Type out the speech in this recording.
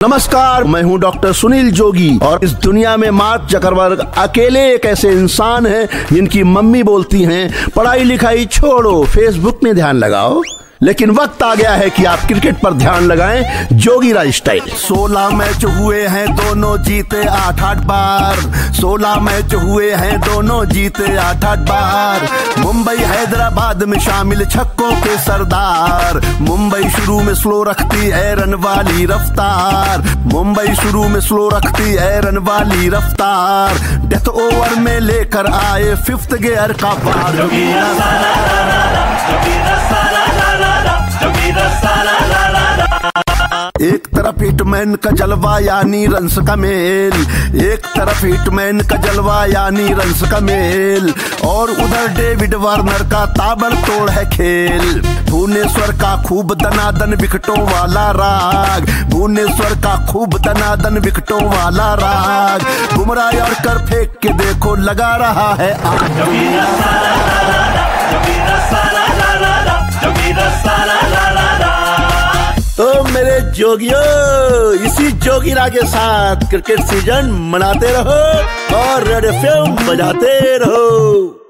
नमस्कार, मैं हूं डॉक्टर सुनील जोगी और इस दुनिया में मार्क जकरबर्ग अकेले एक ऐसे इंसान हैं जिनकी मम्मी बोलती हैं पढ़ाई लिखाई छोड़ो, फेसबुक में ध्यान लगाओ। लेकिन वक्त आ गया है कि आप क्रिकेट पर ध्यान लगाएं जोगीराज स्टाइल। 16 मैच हुए हैं, दोनों जीते 8-8 बार। 16 मैच हुए हैं, दोनों जीते 8-8 बार। मुंबई हैदराबाद में शामिल छक्कों के सरदार। मुंबई शुरू में स्लो रखती है रन वाली रफ्तार। मुंबई शुरू में स्लो रखती है रन वाली रफ्तार। डेथ ओवर में लेकर आए 5th गियर का पार। एक तरफ हिटमैन का जलवा यानी रन्स का मेल, एक तरफ हिटमैन का जलवा यानी रन्स का मेल, और उधर डेविड वार्नर का ताबड़तोड़ है खेल। भुवनेश्वर का खूब दनादन विकेटों वाला राग, भुवनेश्वर का खूब दनादन विकेटों वाला राग। बुमराह यॉर्कर फेंक के देखो लगा रहा है आग। तो मेरे जोगियों, इसी जोगीरा के साथ क्रिकेट सीजन मनाते रहो और रेड एफएम बजाते रहो।